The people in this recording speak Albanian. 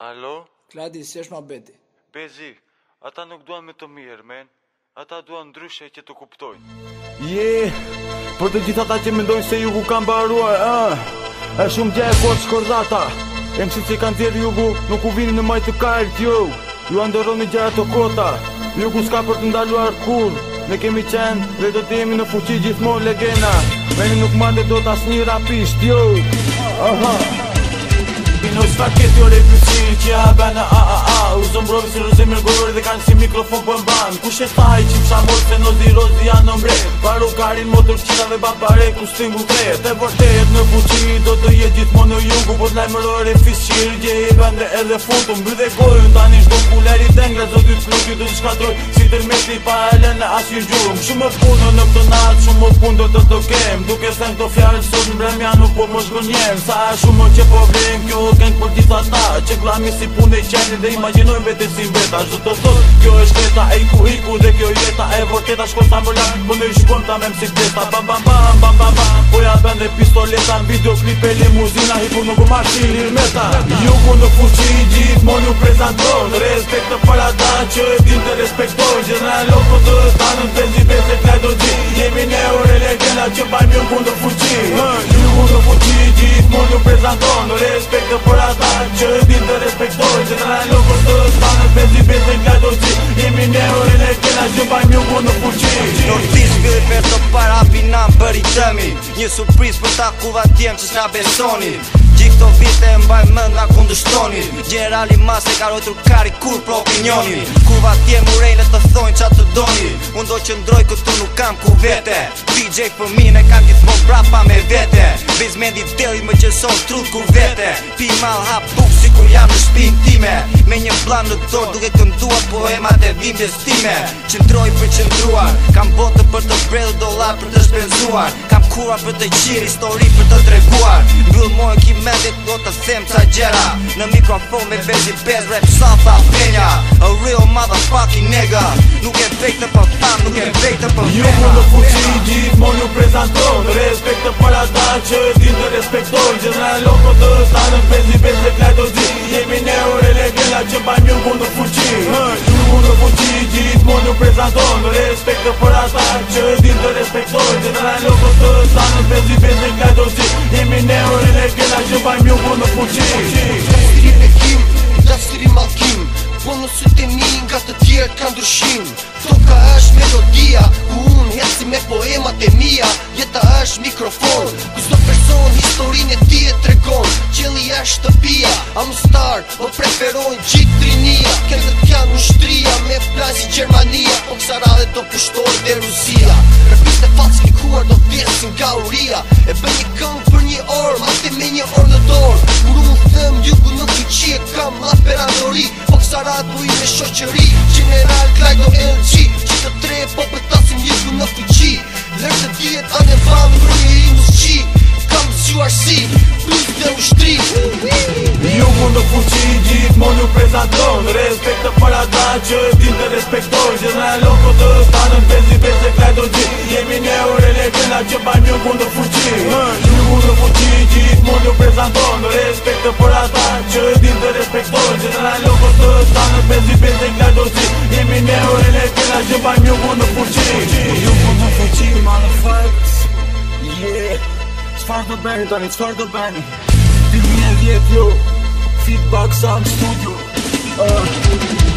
Alo? Kladi, si është Mabeti? Bezi, ata nuk duan me të mirë, men. Ata duan ndryshe që të kuptojnë. Për të gjithë ata që mendojnë se jugu kanë baruar, e shumë gjë e fort shkordata. E mësit që kanë tjerë jugu, nuk u vini në majtë të kajrët, jo. Ju andëroni gjëra të kota. Jugu s'ka për të ndaluar kur. Ne kemi qenë dhe do të jemi në fuqi gjithmonë legena. Meni nuk mande do t'as një rapisht, jo. Pino s'faket jo refusin që ja bana Uzon brovi si rëzë mirgorori dhe kanë si mikrofon po e mban Kush e thaj që m'sha mor se no zirozi janë në mbre Paru karin motor qina dhe babare ku stingu kret E vërtet në fuqi do të jetë gjithmonë në jugu Po t'lajmërore fisqirë gje i bende edhe futu Mby dhe gojën tani shdo kulleri dengra Zotit flukju do t'i shkatroj si tërmeti pa elen në asjë gjurum Shumë më punë në këtë natë, shumë më punë do të kem Duke sen këto fjallë sot në bremja nuk po më shgënjen Sa shumë që po vlen kjo këngë për gjitha ta Që klami si punë e qeni dhe imaginojnë vete si veta Shdo të thot, kjo është teta e iku dhe kjo jeta E vërteta shkon ta më lakë, më në i shkon ta me msikleta Bam bam bam bam bam bam Po ja bende pistoleta në videoklipe limuzina Hipu nuk u marshi lirmeta Jugu në fuqi gjithmonë ju prezenton Respekt të para ta që e din të respektojnë Gjeneral loko të stanën të zibe se klaj do zi Jemi ne ore legenda që bajmë jugu në fuqi Jugu në fuqi gjithmonë ju prezenton Respekt të para ta që e din të respektojnë Gjeneral loko të stanën të zibe se klaj do zi Jemi ne ore legenda që bajmë jugu në fuqi Nordis bëj për të para pinam për i tëmi Një surpriz për ta kuva tjem që s'na besoni Gjithë të vite e mbaj mënd nga kundështoni Generali mas e ka rojtur kari kur për opinioni Kuva tjem u rejnë të thojnë qa të doni Unë do që ndroj këtu nuk kam ku vete DJ për mine kam gjithmon brapa me vete Bezmendi deli më qëson trut ku vete Pi mal hap buk si kur jam në shpin time Me një plan në dorë duke këndua poemat e dhimbjes time Qëndroj për qëndruar Kam botë për të bredhë dolar për të shpenzuar Kam kura për të qirë histori për të treguar Mbyll mojë ki mendit do të them ca gjera Në mikrofon me bezi bez rap salsa penja A real motherfucking nigga Nuk e vejtë për fam, nuk e vejtë për pena Jugu në fuqi gjithmonë ju prezenton Respekt të para ta që e din të respektojnë Gjeneral loko të stanën bezi bez dhe klaj do zi Jemi ne ore legenda që bajmë jugu në fuqi Jugu në fuqi gjithmonë ju prezenton Respekt të para ta që e din të respektojnë Gjeneral loko të stanën bezi bez dhe klaj do zi Jemi ne ore legenda që bajmë jugu në fuqi Gjastiri me kim, gjastiri malkim Po në sytë e mi nga të tjerët ka ndryshim Toka është melodia, ku unë heci me poemat e mia Jeta është mikrofon, ku zdo person historin e ti e tregon Qeli është shtëpia, I'm a star, më preferojnë gjithë trinia Këndët janë ushtria, me plan si Gjermania Po kësa radhe do pushtoj dhe Rusia Rëpit e falsifikuar do vjesin nga uria E bë një këngë për një orë, mate me një orë në dorë Kur unë them jugu në fuqi e kam la peranori Po kësa radhe bu i me shoqëri General klaj do LG Që të tre po përtasim jugu në fuqi Lërë të djetë anë e vanë për një industri Kam zjuar si, plus dhe ushtri Jugu në fuqi gjithmonë ju prezenton Respekt të para ta që e din të respektojnë Gjeneral loko të stanën bezi bez dhe klaj do zi Jemi ne ore legenda që bajmë jugu në fuqi Jugu në fuqi gjithmonë ju prezenton Respekt të para ta që e din të respektojnë Gjeneral loko të stanën bezi bez dhe klaj do zi Jemi ne ore legenda që bajmë jugu në fuqi Jugu në fuqi, motherfuckers Çfarë do bëni tani, çfarë do bëni 2010 jo Feedback Sound Studio